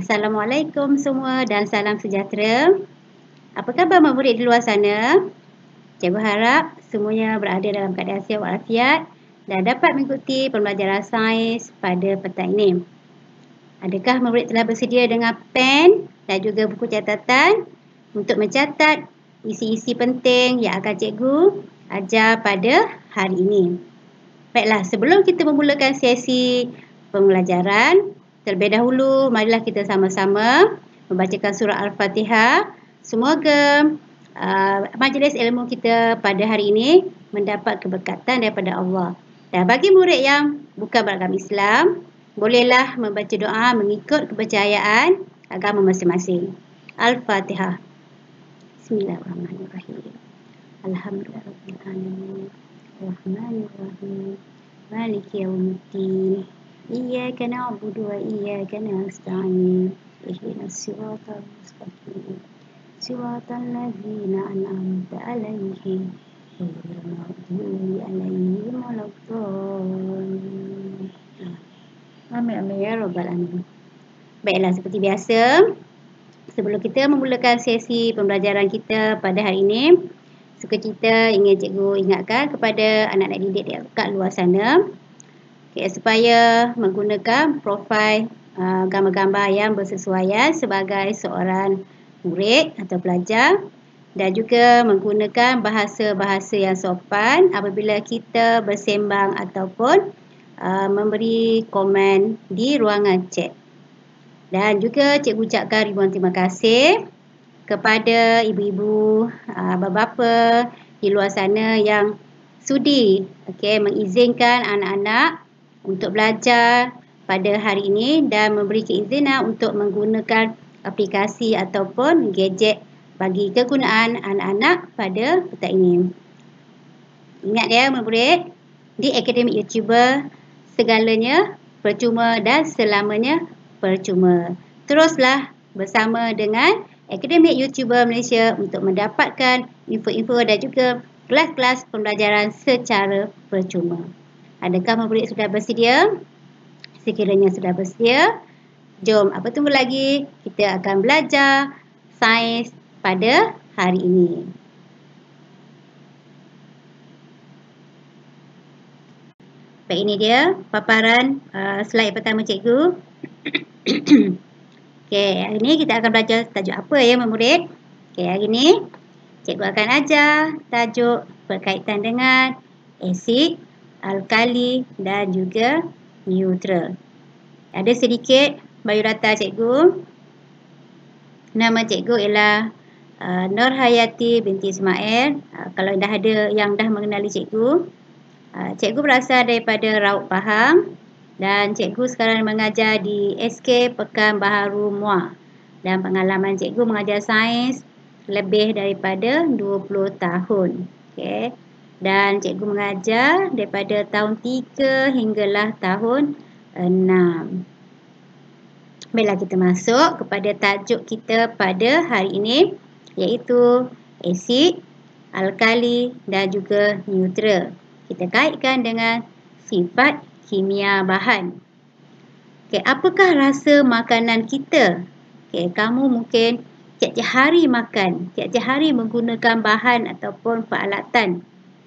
Assalamualaikum semua dan salam sejahtera. Apa khabar murid di luar sana? Cikgu harap semuanya berada dalam keadaan sihat walafiat dan dapat mengikuti pembelajaran sains pada petang ini. Adakah murid telah bersedia dengan pen dan juga buku catatan untuk mencatat isi-isi penting yang akan cikgu ajar pada hari ini? Baiklah, sebelum kita memulakan sesi pembelajaran, terlebih dahulu, marilah kita sama-sama membacakan surah Al-Fatihah. Semoga majlis ilmu kita pada hari ini mendapat keberkatan daripada Allah. Dan bagi murid yang bukan beragama Islam, bolehlah membaca doa mengikut kepercayaan agama masing-masing. Al-Fatihah. Bismillahirrahmanirrahim. Alhamdulillahirrahmanirrahim. Ar-Rahmanir-Rahim. Maliki yaumiddin. Iyyaka na'budu wa iyyaka nasta'in. Ihdinas siratal mustaqim. Siratal ladzina an'amta 'alaihim ghairil maghdubi 'alaihim waladdallin. Amin amin ya rabbal alamin. Baiklah, seperti biasa, sebelum kita memulakan sesi pembelajaran kita pada hari ini, sukacita ingin cikgu ingatkan kepada anak-anak didik dekat luar sana, supaya menggunakan profil gambar-gambar yang bersesuaian sebagai seorang murid atau pelajar, dan juga menggunakan bahasa-bahasa yang sopan apabila kita bersembang ataupun memberi komen di ruangan chat. Dan juga cikgu ucapkan ribuan terima kasih kepada ibu-ibu, bapa-bapa di luar sana yang sudi mengizinkan anak-anak untuk belajar pada hari ini dan memberi keizinan untuk menggunakan aplikasi ataupun gadget bagi kegunaan anak-anak pada petang ini. Ingat ya murid, di Akademik YouTuber segalanya percuma dan selamanya percuma. Teruslah bersama dengan Akademik YouTuber Malaysia untuk mendapatkan info-info dan juga kelas-kelas pembelajaran secara percuma. Adakah murid sudah bersedia? Sekiranya sudah bersedia, jom apa tunggu lagi, kita akan belajar sains pada hari ini. Baik, ini dia paparan slide pertama cikgu. Hari ini kita akan belajar tajuk apa ya murid? Hari ini cikgu akan ajar tajuk berkaitan dengan asid, alkali dan juga neutral. Ada sedikit biodata cikgu. Nama cikgu ialah Nurhayati binti Ismail. Kalau dah ada yang dah mengenali cikgu, cikgu berasal daripada Raut Pahang dan cikgu sekarang mengajar di SK Pekan Baharu Muar. Dan pengalaman cikgu mengajar sains lebih daripada 20 tahun. Dan cikgu mengajar daripada tahun 3 hinggalah tahun 6. Baiklah, kita masuk kepada tajuk kita pada hari ini, iaitu asid, alkali dan juga neutral. Kita kaitkan dengan sifat kimia bahan. Apakah rasa makanan kita? Kamu mungkin tiap-tiap hari makan, tiap-tiap hari menggunakan bahan ataupun peralatan.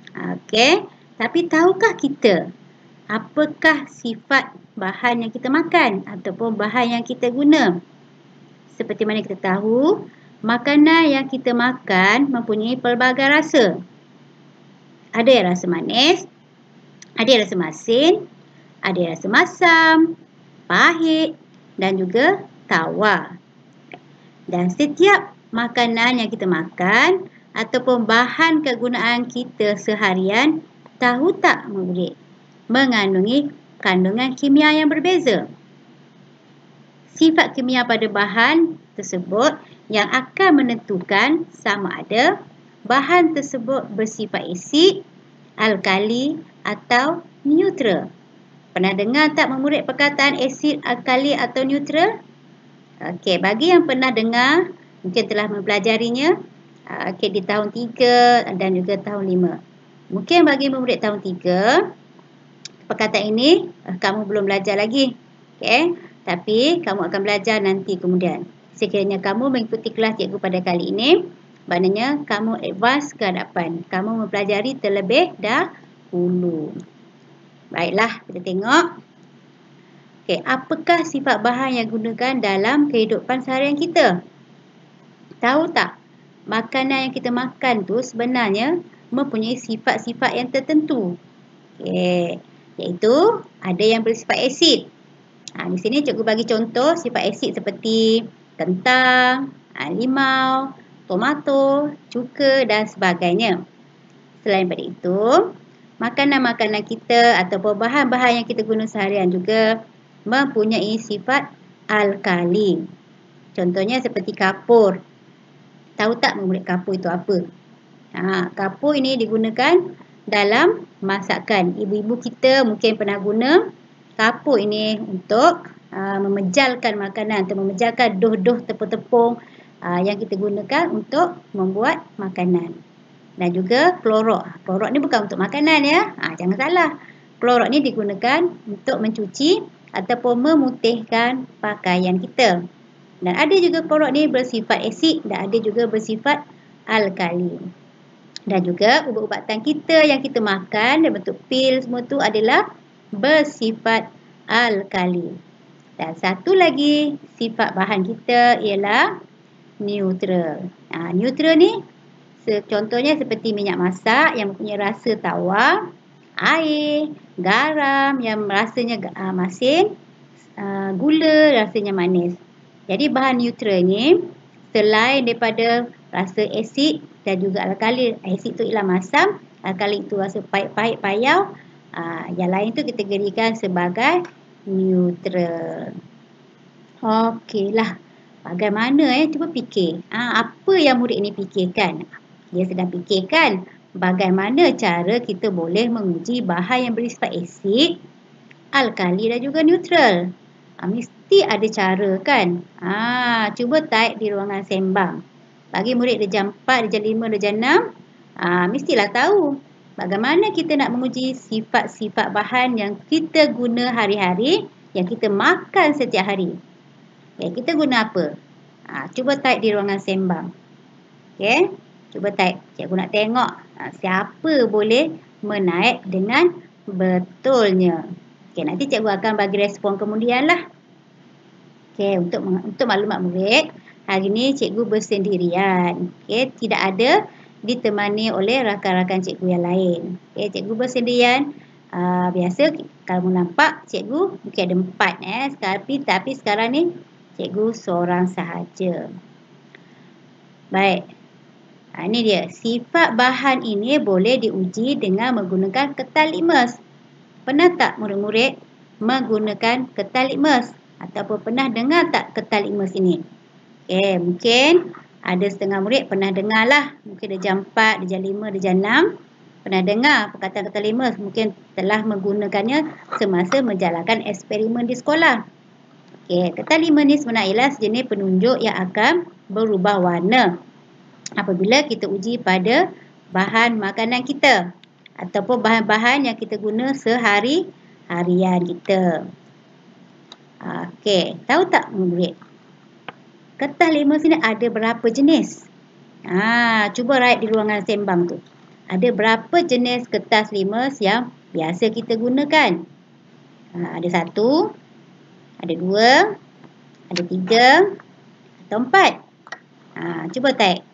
Tapi tahukah kita apakah sifat bahan yang kita makan ataupun bahan yang kita guna? Seperti mana kita tahu, makanan yang kita makan mempunyai pelbagai rasa. Ada yang rasa manis, ada yang rasa masin, ada yang rasa masam, pahit dan juga tawar. Dan setiap makanan yang kita makan ataupun bahan kegunaan kita seharian, tahu tak murid, mengandungi kandungan kimia yang berbeza. Sifat kimia pada bahan tersebut yang akan menentukan sama ada bahan tersebut bersifat asid, alkali atau neutral. Pernah dengar tak murid perkataan asid, alkali atau neutral? Bagi yang pernah dengar, mungkin telah mempelajarinya di tahun 3 dan juga tahun 5. Mungkin bagi murid tahun 3, perkataan ini kamu belum belajar lagi. Tapi kamu akan belajar nanti kemudian. Sekiranya kamu mengikuti kelas cikgu pada kali ini, maknanya kamu advance ke hadapan. Kamu mempelajari terlebih dahulu. Baiklah, kita tengok. Okey, apakah sifat bahan yang digunakan dalam kehidupan seharian kita? Tahu tak? Makanan yang kita makan tu sebenarnya mempunyai sifat-sifat yang tertentu. Okey, iaitu ada yang bersifat asid. Di sini cikgu bagi contoh sifat asid seperti kentang, limau, tomato, cuka dan sebagainya. Selain daripada itu, makanan-makanan kita ataupun bahan-bahan yang kita guna seharian juga mempunyai sifat alkali. Contohnya seperti kapur. Tahu tak murid kapur itu apa? Kapur ini digunakan dalam masakan. Ibu-ibu kita mungkin pernah guna kapur ini untuk memejalkan makanan atau memejalkan doh-doh tepung-tepung yang kita gunakan untuk membuat makanan. Dan juga klorok. Klorok ni bukan untuk makanan ya. Jangan salah. Klorok ni digunakan untuk mencuci ataupun memutihkan pakaian kita. Dan ada juga klorok ni bersifat asid dan ada juga bersifat alkali. Dan juga ubat-ubatan kita yang kita makan dalam bentuk pil semua tu adalah bersifat alkali. Dan satu lagi sifat bahan kita ialah neutral. Neutral ni contohnya seperti minyak masak yang mempunyai rasa tawar, air, garam yang rasanya masin, gula rasanya manis. Jadi bahan neutral ni selain daripada rasa asid dan juga alkali, asid tu ialah masam, alkali itu rasa pahit-pahit payau, yang lain tu kita kategorikan sebagai neutral. Okeylah, bagaimana cuba fikir. Apa yang murid ini fikirkan? Dia sedang fikirkan bagaimana cara kita boleh menguji bahan yang bersifat asid, alkali dan juga neutral. Mesti ada cara kan? Cuba type di ruangan sembang. Bagi murid darjah 4, darjah 5, darjah 6, mestilah tahu bagaimana kita nak menguji sifat-sifat bahan yang kita guna hari-hari, yang kita makan setiap hari. Kita guna apa? Cuba type di ruangan sembang. Cuba type. Cikgu nak tengok siapa boleh menaik dengan betulnya. Nanti cikgu akan bagi respon kemudian lah. Untuk maklumat murid, hari ini cikgu bersendirian. Tidak ada ditemani oleh rakan-rakan cikgu yang lain. Cikgu bersendirian. Biasa kalau nampak cikgu mungkin ada 4. Tapi sekarang ni cikgu seorang sahaja. Baik. Ini dia. Sifat bahan ini boleh diuji dengan menggunakan ketal litmus. Pernah tak murid-murid menggunakan ketal litmus? Ataupun pernah dengar tak ketal litmus ini? Mungkin ada setengah murid pernah dengar lah. Mungkin darjah 4, darjah 5, darjah 6. Pernah dengar perkataan ketal litmus. Mungkin telah menggunakannya semasa menjalankan eksperimen di sekolah. Ketal litmus ni sebenarnya ialah sejenis penunjuk yang akan berubah warna apabila kita uji pada bahan makanan kita ataupun bahan-bahan yang kita guna sehari-harian kita. Tahu tak murid? Ketal litmus ni ada berapa jenis? Cuba write di ruangan sembang tu. Ada berapa jenis kertas litmus yang biasa kita gunakan? Ada 1, ada 2, ada 3 atau 4. Cuba type.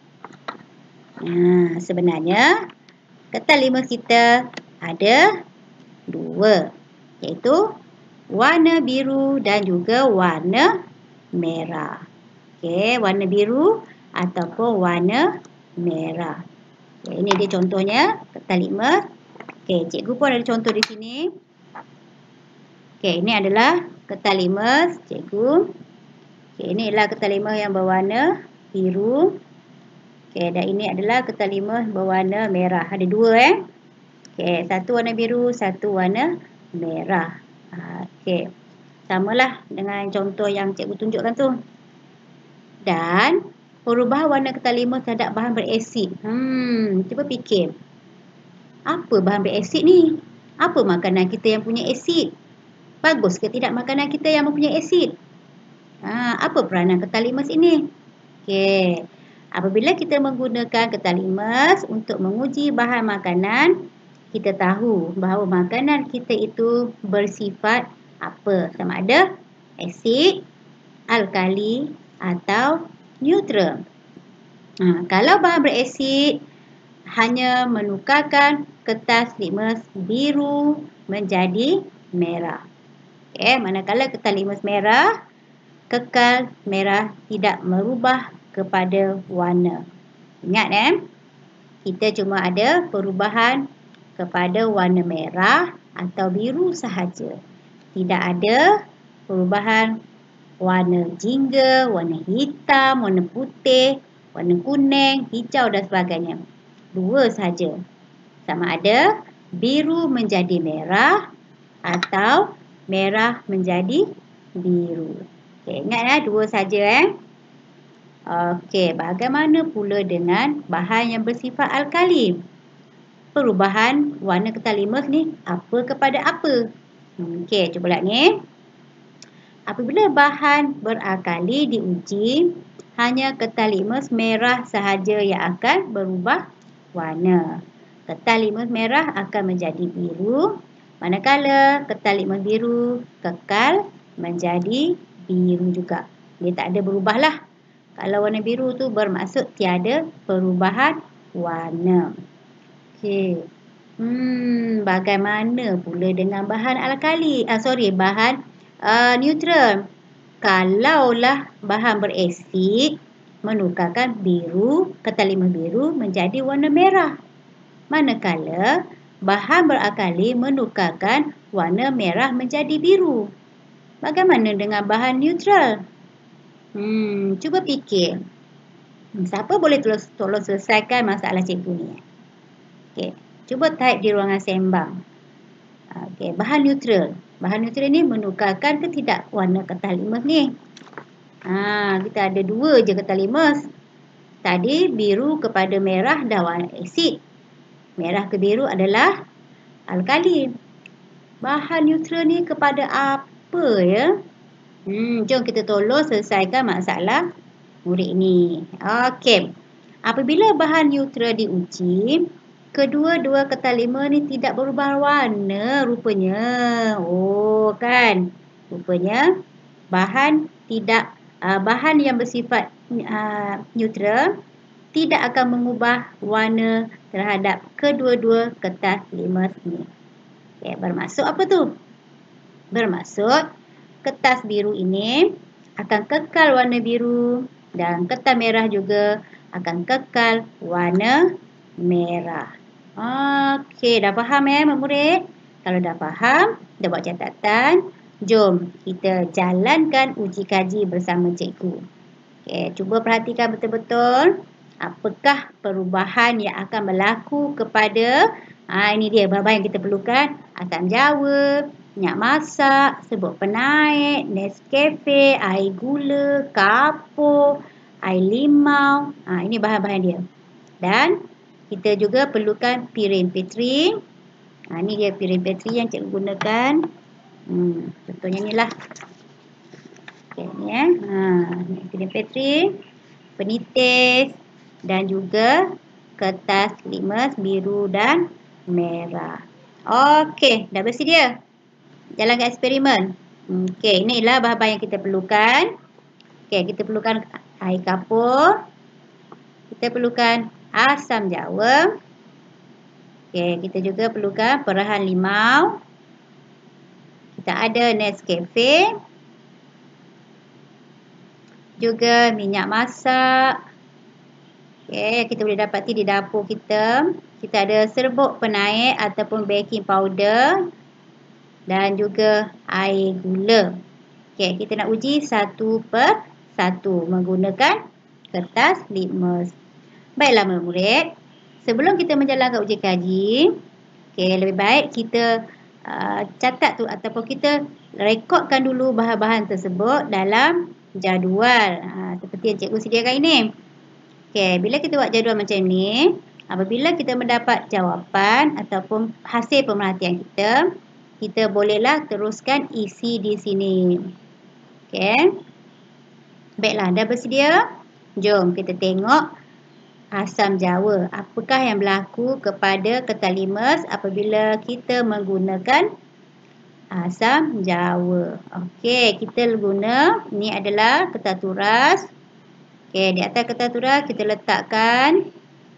Sebenarnya ketal litmus kita ada 2, iaitu warna biru dan juga warna merah. Warna biru ataupun warna merah. Ini dia contohnya ketal litmus. Cikgu pun ada contoh di sini. Ini adalah ketal litmus cikgu. Ini adalah ketal litmus yang berwarna biru. Dan ini adalah ketal litmus berwarna merah. Ada 2 satu warna biru, satu warna merah. Samalah dengan contoh yang cikgu tunjukkan tu. Dan perubahan warna ketal litmus terhadap bahan berasid. Cuba fikir. Apa bahan berasid ni? Apa makanan kita yang punya asid? Bagus ke tidak makanan kita yang mempunyai asid? Apa peranan ketal limes ini? Okey. Apabila kita menggunakan ketal limes untuk menguji bahan makanan, kita tahu bahawa makanan kita itu bersifat apa? Sama ada asid, alkali atau neutral. Kalau bahan berasid hanya menukarkan kertas litmus biru menjadi merah. Manakala kertas litmus merah, kekal merah tidak merubah kepada warna. Ingat kita cuma ada perubahan kepada warna merah atau biru sahaja. Tidak ada perubahan warna jingga, warna hitam, warna putih, warna kuning, hijau dan sebagainya. 2 sahaja. Sama ada biru menjadi merah atau merah menjadi biru. Ingat 2 saja. Bagaimana pula dengan bahan yang bersifat alkali? Perubahan warna kertas limes ni apa kepada apa? Cuba lihat ni. Apabila bahan beralkali diuji, hanya kertas litmus merah sahaja yang akan berubah warna. Kertas litmus merah akan menjadi biru, manakala kertas litmus biru kekal menjadi biru juga. Dia tak ada berubah lah. Kalau warna biru tu bermaksud tiada perubahan warna. Bagaimana pula dengan bahan alkali? Bahan neutral. Kalaulah bahan berasid menukarkan biru, kertas litmus biru menjadi warna merah. Manakala bahan beralkali menukarkan warna merah menjadi biru. Bagaimana dengan bahan neutral? Cuba fikir. Siapa boleh tolong selesaikan masalah cikgu ni? Cuba type di ruangan sembang. Bahan neutral. Bahan neutral ni menukarkan ke tidak warna kertas litmus ni? Kita ada 2 je kertas litmus. Tadi biru kepada merah dah warna asid. Merah ke biru adalah alkali. Bahan neutral ni kepada apa ya? Jom kita tolong selesaikan masalah murid ni. Apabila bahan neutral diuji, kedua-dua kertas litmus ni tidak berubah warna rupanya. Rupanya bahan yang bersifat neutral tidak akan mengubah warna terhadap kedua-dua kertas litmus ni. Bermaksud apa tu? Bermaksud kertas biru ini akan kekal warna biru dan kertas merah juga akan kekal warna merah. Dah faham murid? Kalau dah faham, dah buat catatan, jom kita jalankan uji kaji bersama cikgu. Cuba perhatikan betul-betul. Apakah perubahan yang akan berlaku kepada ini dia bahan-bahan yang kita perlukan. Asam jawa, minyak masak, serbuk penaik, Nescafe, air gula, kapur, air limau. Ini bahan-bahan dia. Dan kita juga perlukan piring petri. Ini dia piring petri yang cikgu gunakan. Contohnya ni lah. Ni piring petri, penitis dan juga kertas litmus biru dan merah. Dah bersedia? Jalankan eksperimen. Inilah bahan-bahan yang kita perlukan. Kita perlukan air kapur. Kita perlukan asam jawa. Kita juga perlukan perahan limau. Kita ada Nescafe. Juga minyak masak. Kita boleh dapati di dapur kita. Kita ada serbuk penaik ataupun baking powder. Dan juga air gula. Kita nak uji satu per satu menggunakan kertas litmus. Baiklah murid, sebelum kita menjalankan uji kaji, lebih baik kita catat tu ataupun kita rekodkan dulu bahan-bahan tersebut dalam jadual. Seperti yang cikgu sediakan ini. Bila kita buat jadual macam ni, apabila kita mendapat jawapan ataupun hasil pemerhatian kita bolehlah teruskan isi di sini. Baiklah, dah bersedia? Jom kita tengok asam jawa. Apakah yang berlaku kepada ketal limes apabila kita menggunakan asam jawa? Okey, kita guna, ni adalah kertas turas. Okey, di atas kertas turas kita letakkan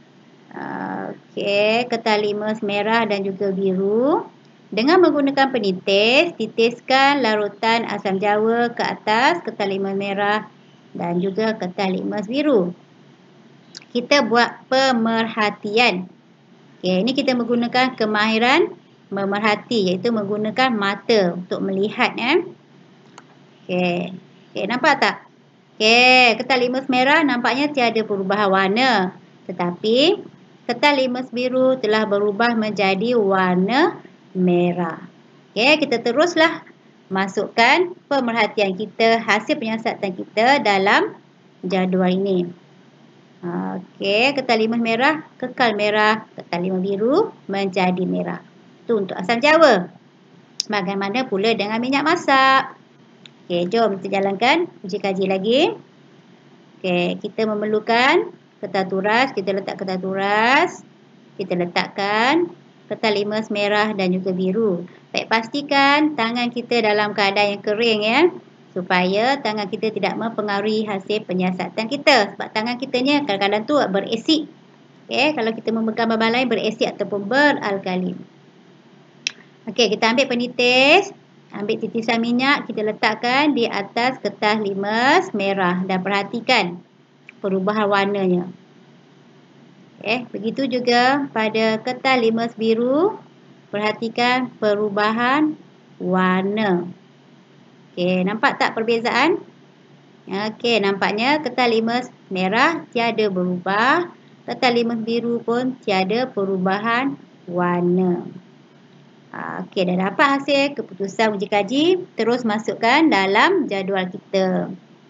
kertas limes merah dan juga biru. Dengan menggunakan penitis, titiskan larutan asam jawa ke atas kertas limes merah dan juga kertas limes biru. Kita buat pemerhatian. Okey, ini kita menggunakan kemahiran memerhati, iaitu menggunakan mata untuk melihat. Okey, nampak tak? Okey, kertas limes merah nampaknya tiada perubahan warna. Tetapi kertas limes biru telah berubah menjadi warna merah. Okey, kita teruslah masukkan pemerhatian kita, hasil penyiasatan kita dalam jadual ini. Okey, kertas limes merah kekal merah, kertas limes biru menjadi merah. Itu untuk asam jawa. Bagaimana pula dengan minyak masak? Okey, jom kita jalankan uji kaji lagi. Okey, kita memerlukan kertas turas, kita letak kertas turas. Kita letakkan kertas limes merah dan juga biru. Baik, pastikan tangan kita dalam keadaan yang kering ya. Supaya tangan kita tidak mempengaruhi hasil penyiasatan kita. Sebab tangan kita ni kadang-kadang tu berasid. Okey, kalau kita memegang barang lain berasid ataupun beralkali. Okey, kita ambil penitis. Ambil titisan minyak, kita letakkan di atas kertas limes merah. Dan perhatikan perubahan warnanya. Begitu juga pada kertas limes biru, perhatikan perubahan warna. Okey, nampak tak perbezaan? Okey, nampaknya kertas limes merah tiada berubah, kertas limes biru pun tiada perubahan warna. Okey, dah dapat hasil keputusan uji kaji, terus masukkan dalam jadual kita.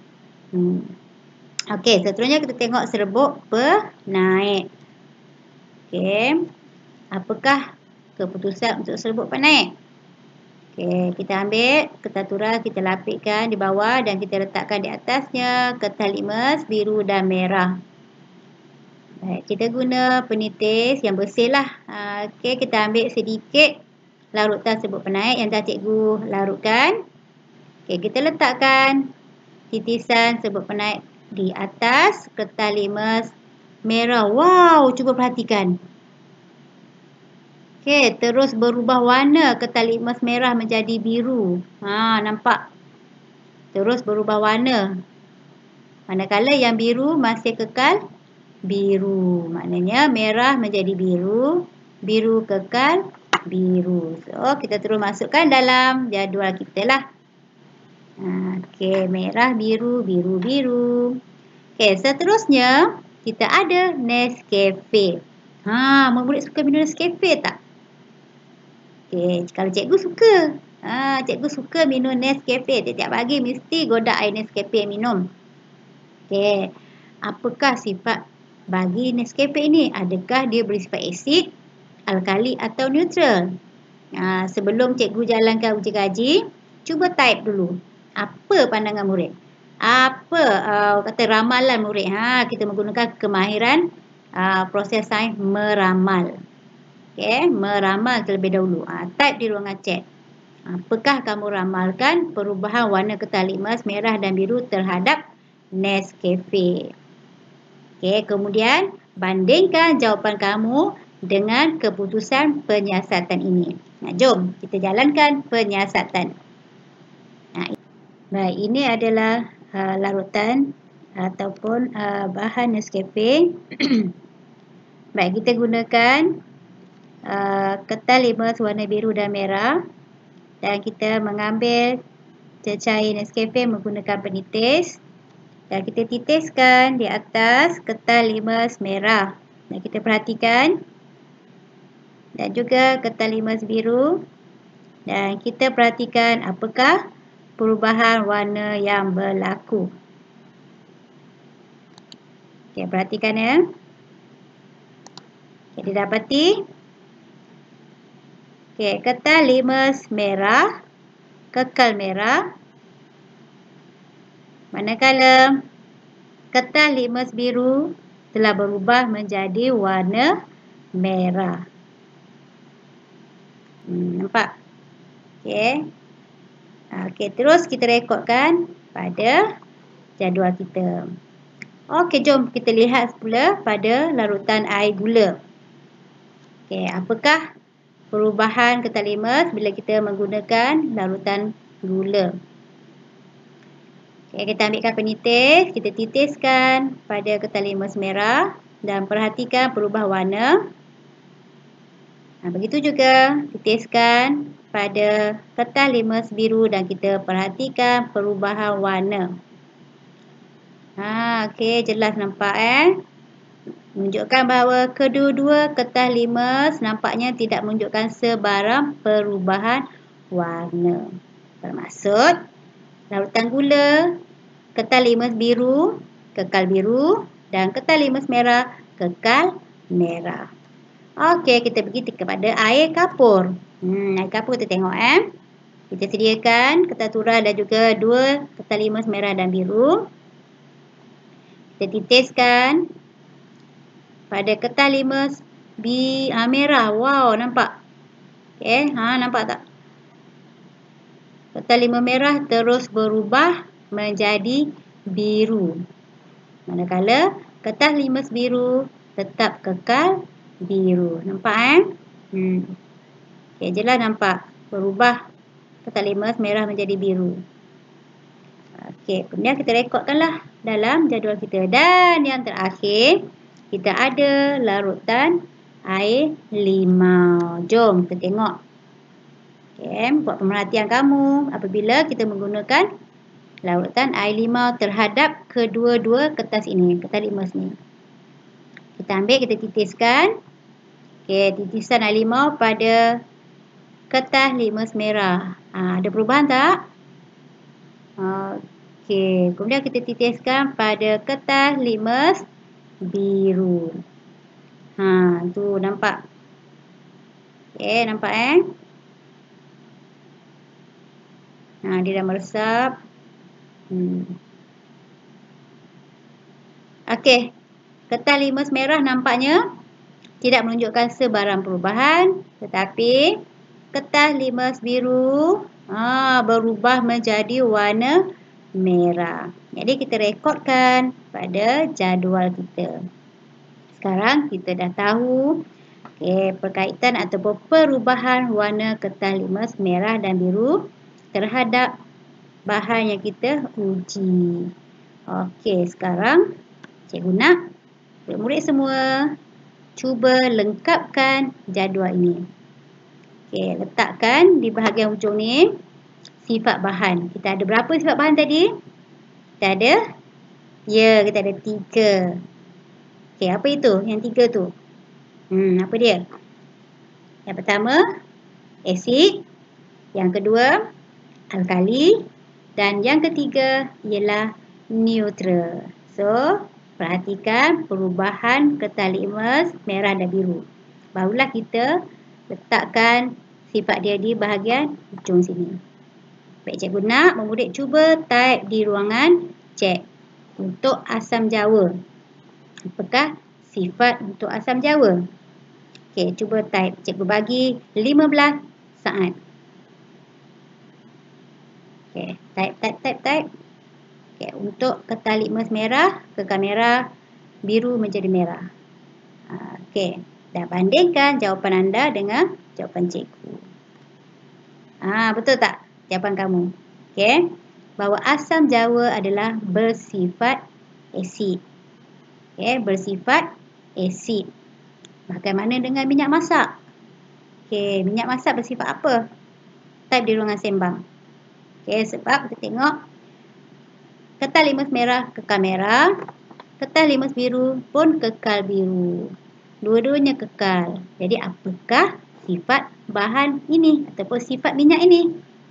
Okey, seterusnya kita tengok serbuk penaik. Okey, apakah keputusan untuk serbuk penaik? Okey, kita ambil kertas turas, kita lapikkan di bawah dan kita letakkan di atasnya kertas limes biru dan merah. Baik, kita guna penitis yang bersih lah. Okey, kita ambil sedikit larutan serbuk penaik yang dah cikgu larutkan. Okey, kita letakkan titisan serbuk penaik di atas kertas limes merah. Wow, cuba perhatikan. Okey, terus berubah warna kertas limes merah menjadi biru. Nampak? Terus berubah warna. Manakala yang biru masih kekal biru. Maknanya merah menjadi biru, biru kekal biru. So, kita terus masukkan dalam jadual kita lah. Okey, merah, biru, biru, biru. Okey, seterusnya kita ada Nescafe. Murid suka minum Nescafe tak? Okey, kalau cikgu suka. Cikgu suka minum Nescafe. Tiap pagi mesti godak air Nescafe minum. Okey, apakah sifat bagi Nescafe ini? Adakah dia bersifat asid, alkali atau neutral? Sebelum cikgu jalankan uji kaji, cuba type dulu. Apa pandangan murid? Apa kata ramalan murid? Kita menggunakan kemahiran proses sains meramal. Okey, meramal terlebih dahulu. Type di ruangan chat. Apakah kamu ramalkan perubahan warna kertas limes merah dan biru terhadap Nescafe? Okey, kemudian bandingkan jawapan kamu dengan keputusan penyiasatan ini. Jom kita jalankan penyiasatan. Baik, ini adalah larutan ataupun bahan Nescafe. Baik, kita gunakan kertas limes warna biru dan merah. Dan kita mengambil cecair Nescafe menggunakan penitis. Dan kita titiskan di atas kertas limes merah. Dan kita perhatikan. Dan juga kertas limes biru. Dan kita perhatikan apakah perubahan warna yang berlaku. Okey, perhatikan ya. Kita dapati. Okey, kertas limes merah, kekal merah. Manakala kertas litmus biru telah berubah menjadi warna merah. Nampak? Okey. Okey, terus kita rekodkan pada jadual kita. Okey, jom kita lihat pula pada larutan air gula. Okey, apakah perubahan kertas litmus bila kita menggunakan larutan gula? Okey, kita ambilkan penitis, kita titiskan pada kertas litmus merah dan perhatikan perubah warna. Begitu juga titiskan pada kertas litmus biru dan kita perhatikan perubahan warna. Okey, jelas nampak menunjukkan bahawa kedua-dua kertas litmus nampaknya tidak menunjukkan sebarang perubahan warna. Bermaksud larutan gula, kertas litmus biru kekal biru dan kertas litmus merah kekal merah. Okey, kita pergi kepada air kapur. Air kapur kita tengok Kita sediakan kertas turah dan juga dua kertas litmus merah dan biru. Kita titiskan pada kertas litmus merah. Wow, nampak? Okey, nampak tak? Kertas litmus merah terus berubah menjadi biru. Manakala kertas litmus biru tetap kekal biru. Nampak Okey, jelas nampak berubah kertas litmus merah menjadi biru. Okey, kemudian kita rekodkanlah dalam jadual kita. Dan yang terakhir, kita ada larutan air limau. Jom kita tengok. Okey, buat pemerhatian kamu apabila kita menggunakan larutan air limau terhadap kedua-dua kertas ini, kertas litmus ni. Kita ambil, kita titiskan. Okey, titisan air limau pada kertas litmus merah. Ada perubahan tak? Okey, kemudian kita titiskan pada kertas litmus biru. Tu nampak. Okey, nampak dia dah meresap. Okey, kertas litmus merah nampaknya tidak menunjukkan sebarang perubahan, tetapi kertas litmus biru berubah menjadi warna merah. Jadi kita rekodkan pada jadual kita. Sekarang kita dah tahu perkaitan ataupun perubahan warna kertas litmus merah dan biru terhadap bahan yang kita uji. Okey, sekarang cikgu nak murid semua cuba lengkapkan jadual ini. Okey, letakkan di bahagian hujung ni sifat bahan. Kita ada berapa sifat bahan tadi? Kita ada? Ya, kita ada 3. Okey, apa itu? Yang 3 tu? Apa dia? Yang pertama, asid. Yang kedua, alkali. Dan yang ketiga ialah neutral. So, perhatikan perubahan kertas litmus merah dan biru. Barulah kita letakkan sifat dia di bahagian hujung sini. Baik, cikgu nak murid cuba type di ruangan chat untuk asam jawa. Apakah sifat untuk asam jawa? Okey, cuba type. Cikgu bagi 15 saat. Okey, type. Okey, untuk kertas litmus merah kekal merah, biru menjadi merah. Okey, dah bandingkan jawapan anda dengan jawapan cikgu. Betul tak jawapan kamu? Okey, bahawa asam jawa adalah bersifat asid. Okey, bersifat asid. Bagaimana dengan minyak masak? Okey, minyak masak bersifat apa? Type di ruangan sembang. Okey, sebab kita tengok kertas litmus merah kekal merah, kertas litmus biru pun kekal biru. Dua-duanya kekal. Jadi apakah sifat bahan ini ataupun sifat minyak ini?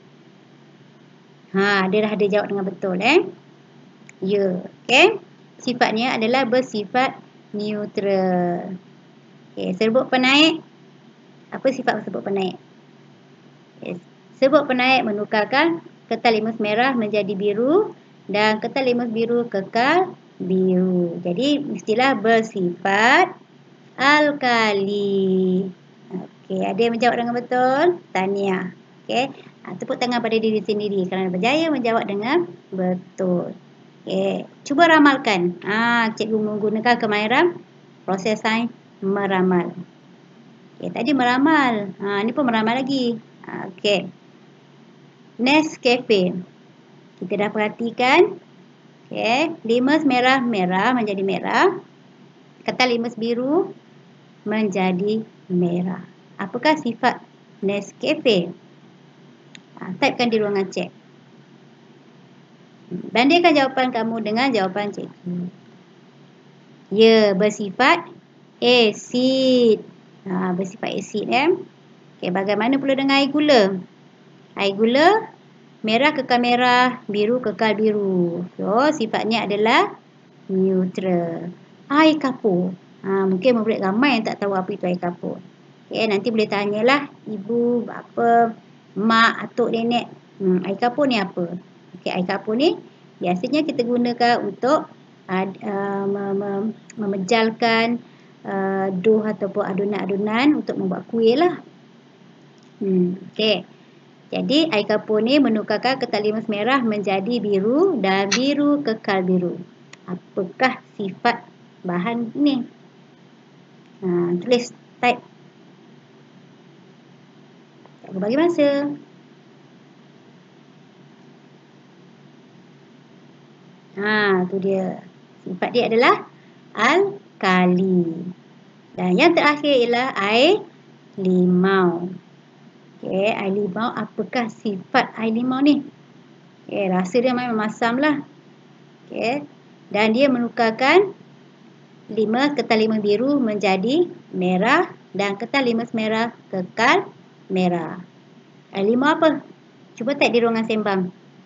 Dia dah ada jawab dengan betul Ya. Okey. Sifatnya adalah bersifat neutral. Okey, serbuk penaik. Apa sifat serbuk penaik? Serbuk penaik menukarkan kertas litmus merah menjadi biru dan ketal limus biru kekal biru. Jadi mestilah bersifat alkali. Okey, ada yang menjawab dengan betul? Tahniah. Okey, tepuk tangan pada diri sendiri kerana berjaya menjawab dengan betul. Okey, cuba ramalkan. Cikgu menggunakan kemahiran proses sains meramal. Okey, tadi meramal. Ni pun meramal lagi. Okey. Nescafe. Kita dah perhatikan. Okey, limus merah menjadi merah. Ketal limus biru menjadi merah. Apakah sifat Nescafe? Typekan di ruangan chat. Bandingkan jawapan kamu dengan jawapan cikgu. Ya, bersifat asid. Bersifat asid. Okey, bagaimana pula dengan air gula? Air gula, merah kekal merah, biru kekal biru. So, sifatnya adalah neutral. Air kapur. Mungkin murid ramai yang tak tahu apa itu air kapur. Okay, nanti boleh tanyalah ibu, bapa, mak, atuk, nenek. Air kapur ni apa? Okay, air kapur ni biasanya kita gunakan untuk memejalkan dough ataupun adunan-adunan untuk membuat kuih lah. Okay. Jadi air kapur ni menukarkan ketal limus merah menjadi biru dan biru kekal biru. Apakah sifat bahan ni? Tulis, type. Aku bagi masa. Tu dia. Sifat dia adalah alkali. Dan yang terakhir ialah air limau. Okey, air limau, apakah sifat air limau ni? Okey, rasa dia memang masam lah. Okey, dan dia menukarkan ketal limus biru menjadi merah dan ketal limus merah kekal merah. Air limau apa? Cuba type di ruangan sembang.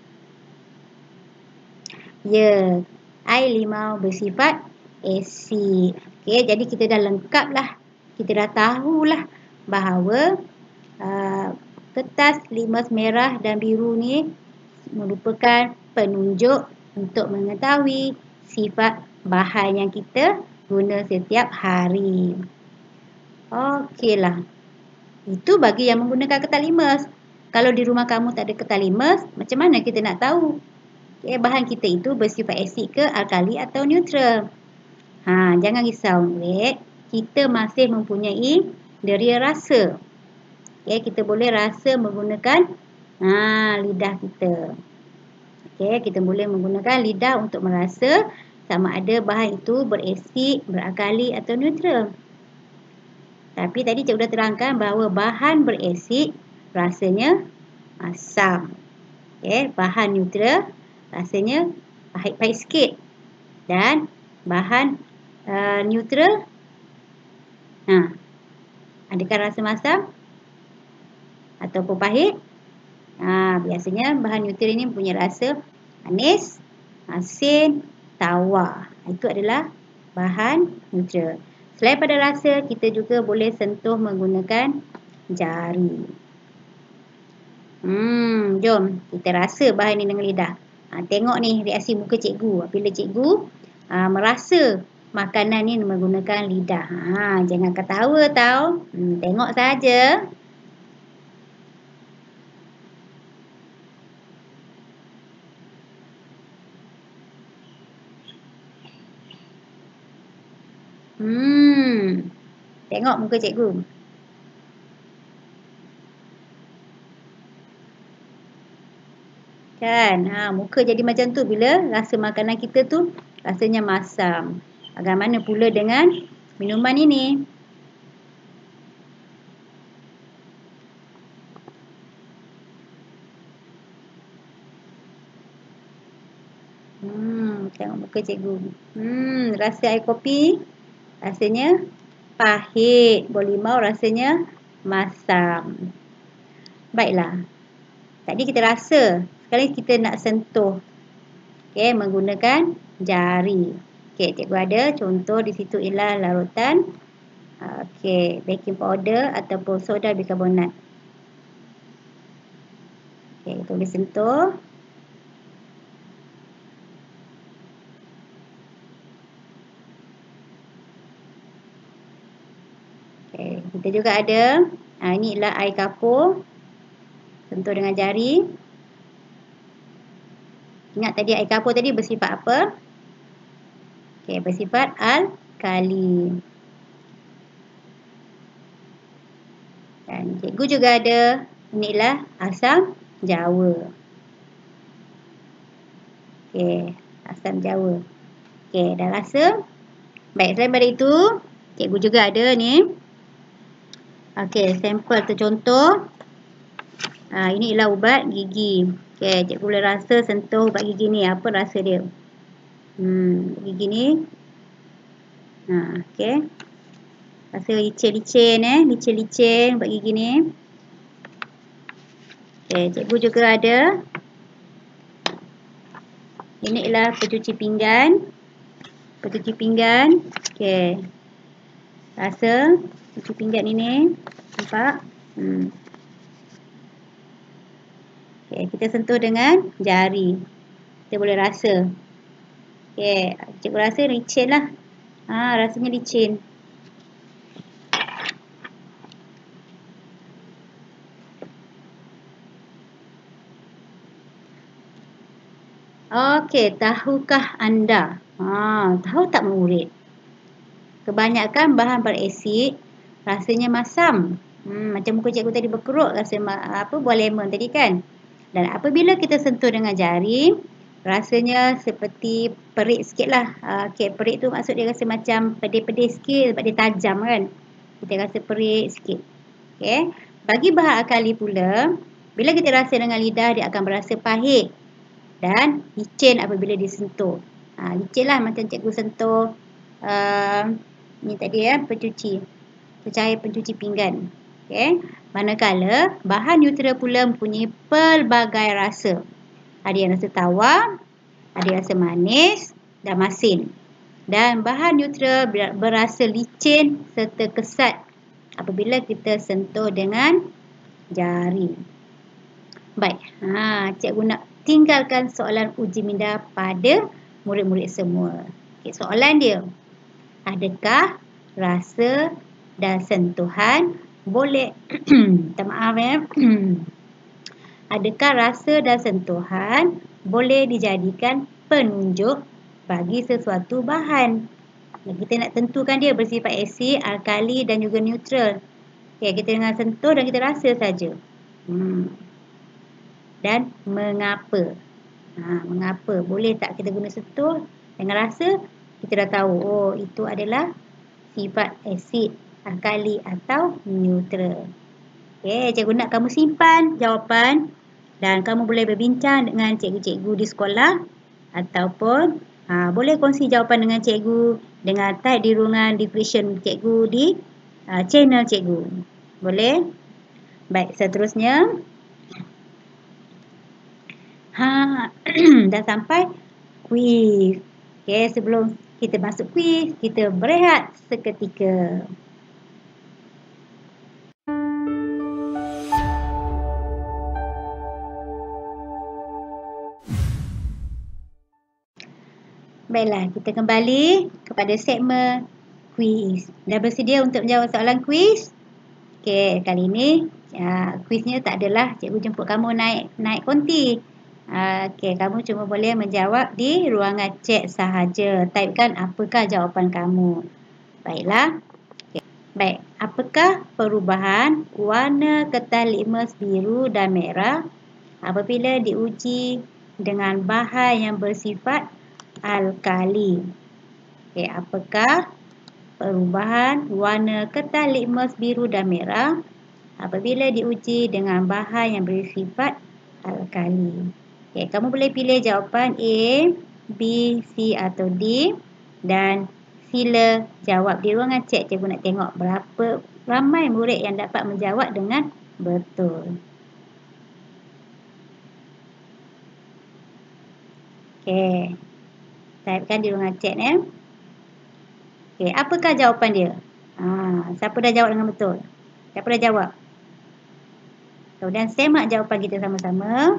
Ya, air limau bersifat asid. Okey, jadi kita dah lengkap lah. Kita dah tahulah bahawa kertas limus merah dan biru ni merupakan penunjuk untuk mengetahui sifat bahan yang kita guna setiap hari. Okeylah. Itu bagi yang menggunakan kertas limus. Kalau di rumah kamu tak ada kertas limus, macam mana kita nak tahu bahan kita itu bersifat asid ke, alkali atau neutral? Jangan risau, murid. Kita masih mempunyai deria rasa. Kita boleh rasa menggunakan lidah kita. Kita boleh menggunakan lidah untuk merasa sama ada bahan itu berasid, beralkali atau neutral. Tapi tadi cikgu dah terangkan bahawa bahan berasid rasanya asam. Bahan neutral rasanya pahit-pahit sikit. Dan bahan neutral, adakah rasa masam ataupun pahit? Biasanya bahan neutral ini punya rasa manis, asin, tawar. Itu adalah bahan neutral. Selain pada rasa, kita juga boleh sentuh menggunakan jari. Jom kita rasa bahan ini dengan lidah. Tengok ni reaksi muka cikgu. Bila cikgu merasa makanan ni menggunakan lidah. Jangan ketawa tau. Tengok saja. Tengok muka cikgu. Kan? Muka jadi macam tu bila rasa makanan kita tu rasanya masam. Bagaimana pula dengan minuman ini? Tengok muka cikgu. Rasa air kopi rasanya pahit. Buah limau rasanya masam. Baiklah. Tadi kita rasa. Sekarang kita nak sentuh. Menggunakan jari. Cikgu ada contoh di situ ialah larutan baking powder ataupun soda bikarbonat. Kita boleh sentuh. Okay. Kita juga ada, ini ialah air kapur. Sentuh dengan jari. Ingat tadi air kapur tadi bersifat apa? Okay, bersifat alkali. Dan cikgu juga ada, inilah asam jawa. Okay, asam jawa. Okay, dah rasa? Baik, selain daripada itu, cikgu juga ada ni. Okay, sampel tercontoh. Ini ialah ubat gigi. Okay, cikgu boleh rasa sentuh ubat gigi ni. Apa rasa dia? Gigi ni. Okay. Rasa licin-licin licin-licin ubat gigi ni. Okay, cikgu juga ada. Ini ialah pencuci pinggan. Pencuci pinggan. Okay. Rasa pencuci pinggan ini. Nampak? Okay, kita sentuh dengan jari. Kita boleh rasa. Okay, cikgu rasa licin lah. Rasanya licin. Okey, tahukah anda? Tahu tak murid? Kebanyakan bahan berasid rasanya masam. Macam muka cikgu tadi berkerut rasa buah lemon tadi kan. Dan apabila kita sentuh dengan jari, rasanya seperti perit sikit lah. Okay, perit tu maksud dia rasa macam pedih-pedih sikit sebab dia tajam kan. Kita rasa perit sikit. Okay. Bagi bahan alkali pula, bila kita rasa dengan lidah, dia akan berasa pahit dan licin apabila disentuh. Licin lah macam cikgu sentuh ni tadi pencuci. Cair pencuci pinggan. Okay. Manakala bahan neutral pula mempunyai pelbagai rasa. Ada yang rasa tawar, ada yang rasa manis dan masin. Dan bahan neutral berasa licin serta kesat apabila kita sentuh dengan jari. Baik, cikgu nak tinggalkan soalan uji minda pada murid-murid semua. Okay, soalan dia, adakah rasa dan sentuhan boleh minta maaf adakah rasa dan sentuhan boleh dijadikan penunjuk bagi sesuatu bahan? Kita nak tentukan dia bersifat asid, alkali dan juga neutral. Okay, kita dengan sentuh dan kita rasa saja. Dan mengapa? Mengapa? Boleh tak kita guna sentuh dengan rasa? Kita dah tahu, oh itu adalah sifat asid, alkali atau neutral. Okay, cikgu nak kamu simpan jawapan dan kamu boleh berbincang dengan cikgu-cikgu di sekolah ataupun boleh kongsi jawapan dengan cikgu dengan type di ruangan discussion cikgu di channel cikgu. Boleh? Baik, seterusnya. Dah sampai kuis. Okay, sebelum kita masuk kuis, kita berehat seketika. Baiklah, kita kembali kepada segmen kuis. Dah bersedia untuk menjawab soalan kuis? Okey, kali ini kuisnya tak adalah cikgu jemput kamu naik konti. Okey, kamu cuma boleh menjawab di ruangan chat sahaja. Typekan apakah jawapan kamu. Baiklah. Okay. Baik, apakah perubahan warna kertas litmus biru dan merah apabila diuji dengan bahan yang bersifat alkali? Okey, apakah perubahan warna kertas litmus biru dan merah apabila diuji dengan bahan yang bersifat alkali? Okay, kamu boleh pilih jawapan A, B, C atau D dan sila jawab di ruangan chat. Cikgu nak tengok berapa ramai murid yang dapat menjawab dengan betul. Okay, typekan di ruangan chat Okay, apakah jawapan dia? Siapa dah jawab dengan betul? Siapa dah jawab? Kemudian semak jawapan kita sama-sama.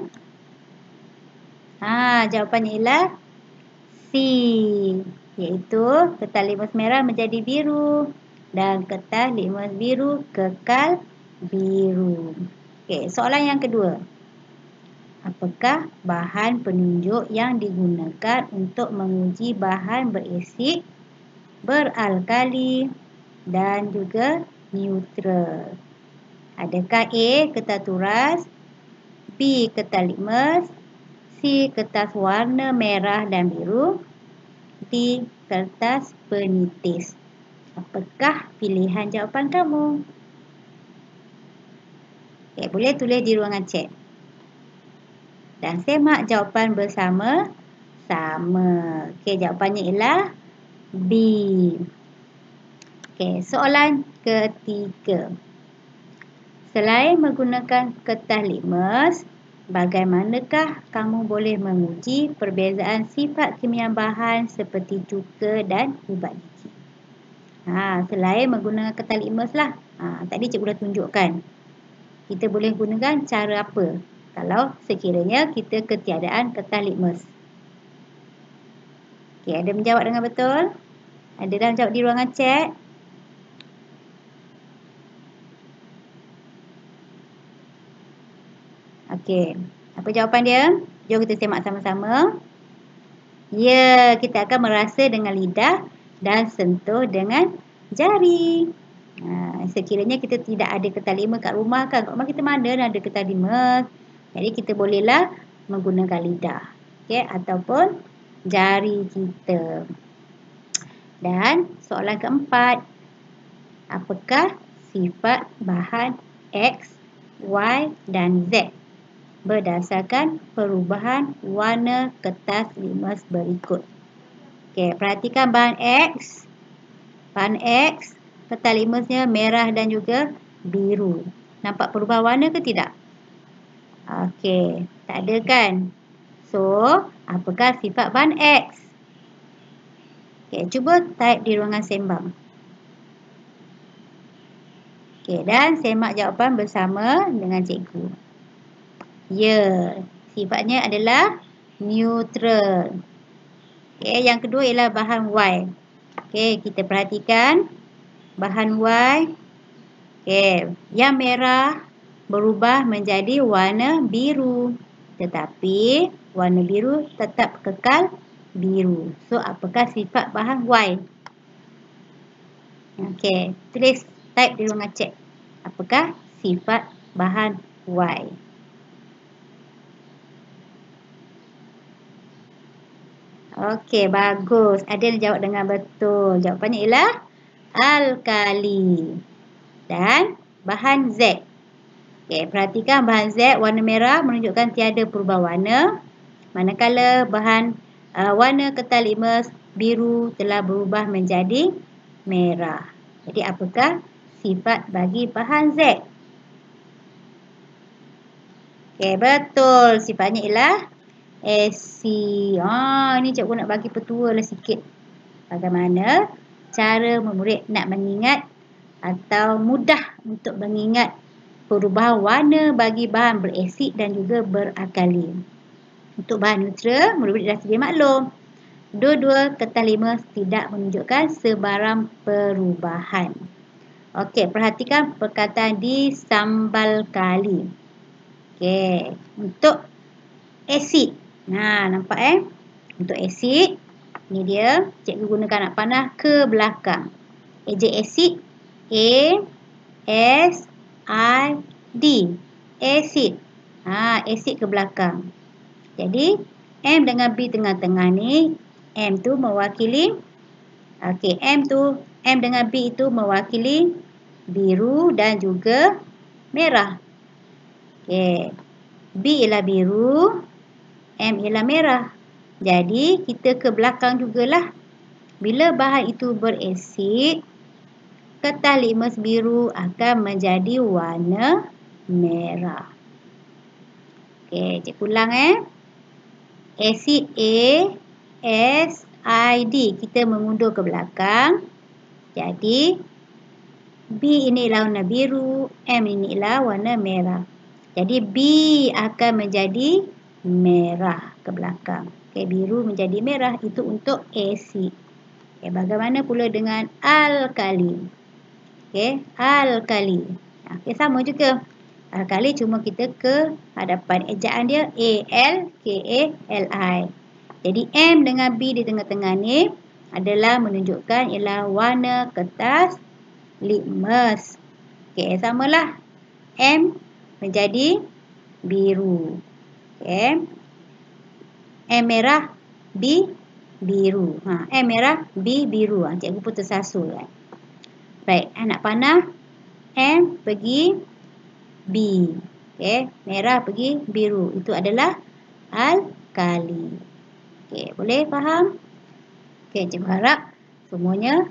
Jawapannya ialah C, iaitu kertas litmus merah menjadi biru dan kertas litmus biru kekal biru. Okey, soalan yang kedua. Apakah bahan penunjuk yang digunakan untuk menguji bahan berasid, beralkali dan juga neutral? Adakah A. kertas turas, B. kertas litmus, C. kertas warna merah dan biru, D. kertas penitis? Apakah pilihan jawapan kamu? Okay, boleh tulis di ruangan chat. Dan semak jawapan bersama-sama. Okay, jawapannya ialah B. Okay, soalan ketiga. Selain menggunakan kertas litmus, bagaimanakah kamu boleh menguji perbezaan sifat kimia bahan seperti cuka dan ubat gigi? Selain menggunakan kertas litmus lah. Tadi cikgu dah tunjukkan. Kita boleh gunakan cara apa kalau sekiranya kita ketiadaan kertas litmus? Okay, ada menjawab dengan betul? Ada dah menjawab di ruangan chat? Okey, apa jawapan dia? Jom kita semak sama-sama. Ya, kita akan merasa dengan lidah dan sentuh dengan jari. Sekiranya kita tidak ada kertas litmus kat rumah kan, kat rumah kita mana ada kertas litmus. Jadi kita bolehlah menggunakan lidah, okay, ataupun jari kita. Dan soalan keempat, apakah sifat bahan X, Y dan Z berdasarkan perubahan warna kertas litmus berikut? Okey, perhatikan bahan X. Bahan X, kertas litmusnya merah dan juga biru. Nampak perubahan warna ke tidak? Okey, tak ada kan? So, apakah sifat bahan X? Okey, cuba type di ruangan sembang. Okey, dan semak jawapan bersama dengan cikgu. Ya, sifatnya adalah neutral. Okey, yang kedua ialah bahan Y. Okey, kita perhatikan bahan Y. Okey, yang merah berubah menjadi warna biru. Tetapi warna biru tetap kekal biru. So, apakah sifat bahan Y? Okey, tulis type di ruangan chat. Apakah sifat bahan Y? Okey, bagus. Adil jawab dengan betul. Jawapannya ialah alkali. Dan bahan Z. Okey, perhatikan bahan Z warna merah menunjukkan tiada perubahan warna. Manakala bahan warna kertas litmus biru telah berubah menjadi merah. Jadi apakah sifat bagi bahan Z? Okey, betul. Sifatnya ialah asid. Ini cikgu nak bagi petua lah sikit. Bagaimana cara murid nak mengingat atau mudah untuk mengingat perubahan warna bagi bahan berasid dan juga beralkali. Untuk bahan neutral, murid-murid dah sedia maklum. Dua-dua kertas litmus tidak menunjukkan sebarang perubahan. Okey, perhatikan perkataan di sambal kali. Okey, untuk asid. Nampak Untuk asid, ni dia. Cikgu gunakan anak panah ke belakang. Ejek asid A, S, I, D. Asid. Asid ke belakang. Jadi, M dengan B tengah-tengah ni. M tu mewakili. Okey, M dengan B itu mewakili biru dan juga merah. Okey. B ialah biru. M ialah merah. Jadi, kita ke belakang jugalah. Bila bahan itu berasid, kertas litmus biru akan menjadi warna merah. Okey, cikgu ulang Asid A, S, I, D. Kita mengundur ke belakang. Jadi, B ini ialah warna biru, M ini ialah warna merah. Jadi, B akan menjadi merah ke belakang. Okey, biru menjadi merah. Itu untuk asid. Bagaimana pula dengan alkali? Okey, alkali. Okey, sama juga. Alkali cuma kita ke hadapan ejaan dia ALKALI. Jadi M dengan B di tengah-tengah ni adalah menunjukkan ialah warna kertas litmus. Okey, samalah. M menjadi biru. Okey. M merah, B biru. M merah, B biru. Cikgu pun tersasul kan. Baik, nak panah M pergi B. Okey, merah pergi biru. Itu adalah alkali. Okey, boleh faham? Okey, cikgu harap semuanya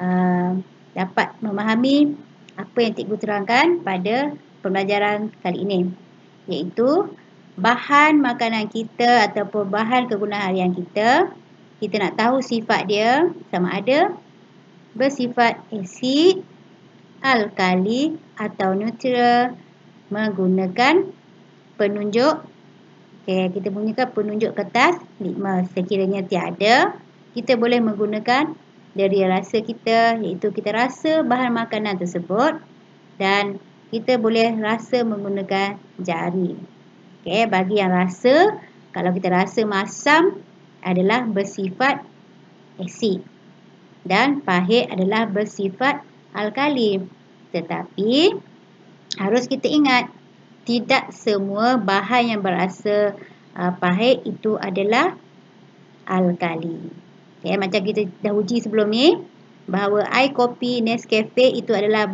dapat memahami apa yang cikgu terangkan pada pembelajaran kali ini. Iaitu bahan makanan kita ataupun bahan kegunaan harian kita. Kita nak tahu sifat dia sama ada bersifat asid, alkali atau neutral menggunakan penunjuk. Okey, kita gunakan penunjuk kertas litmus. Sekiranya tiada, kita boleh menggunakan deria rasa kita, iaitu kita rasa bahan makanan tersebut dan kita boleh rasa menggunakan jari. Okey, bagi yang rasa, kalau kita rasa masam adalah bersifat asid dan pahit adalah bersifat alkali. Tetapi harus kita ingat, tidak semua bahan yang berasa pahit itu adalah alkali. Okay, macam kita dah uji sebelum ni, bahawa air kopi Nescafe itu adalah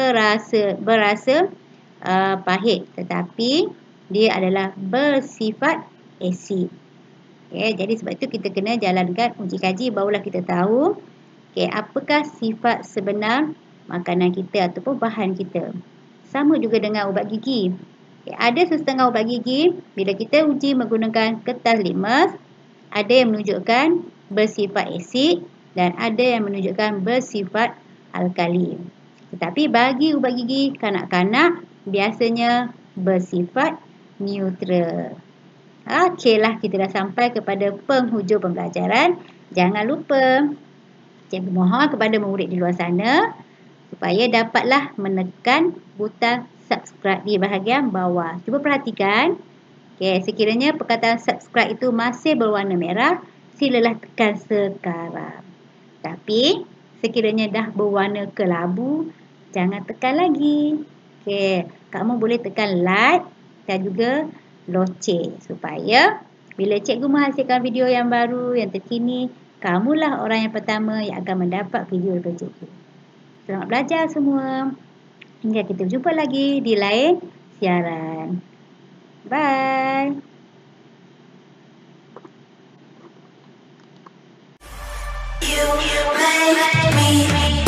berasa pahit. Tetapi dia adalah bersifat asid. Okay, jadi sebab itu kita kena jalankan uji kaji barulah kita tahu apakah sifat sebenar makanan kita ataupun bahan kita. Sama juga dengan ubat gigi. Ada sesetengah ubat gigi, bila kita uji menggunakan kertas litmus, ada yang menunjukkan bersifat asid dan ada yang menunjukkan bersifat alkali. Tetapi bagi ubat gigi kanak-kanak, biasanya bersifat neutral. Okeylah, kita dah sampai kepada penghujung pembelajaran. Jangan lupa, cikgu mohon kepada murid di luar sana supaya dapatlah menekan butang subscribe di bahagian bawah. Cuba perhatikan. Okey, sekiranya perkataan subscribe itu masih berwarna merah, silalah tekan sekarang. Tapi sekiranya dah berwarna kelabu, jangan tekan lagi. Okey, kamu boleh tekan like dan juga loceng supaya bila cikgu menghasilkan video yang baru, yang terkini, kamulah orang yang pertama yang akan mendapat video daripada cikgu. Selamat belajar semua. Hingga kita jumpa lagi di lain siaran. Bye. You make me